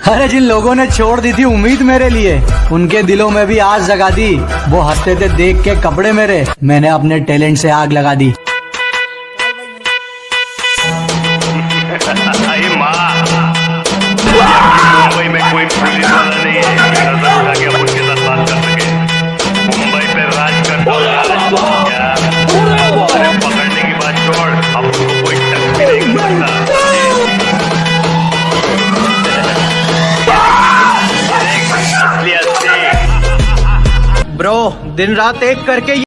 अरे जिन लोगों ने छोड़ दी थी उम्मीद मेरे लिए, उनके दिलों में भी आस जगा दी। वो हंसते थे देख के कपड़े मेरे, मैंने अपने टैलेंट से आग लगा दी। मुंबई में कोई पुलिस वाला नहीं है नजर उठा के अपन के साथ बात कर सके। मुंबई पे राज करता अरे पकड़ने की बात छोड़, अब उनको कोई टच भी नहीं कर सकता। ब्रो दिन रात एक करके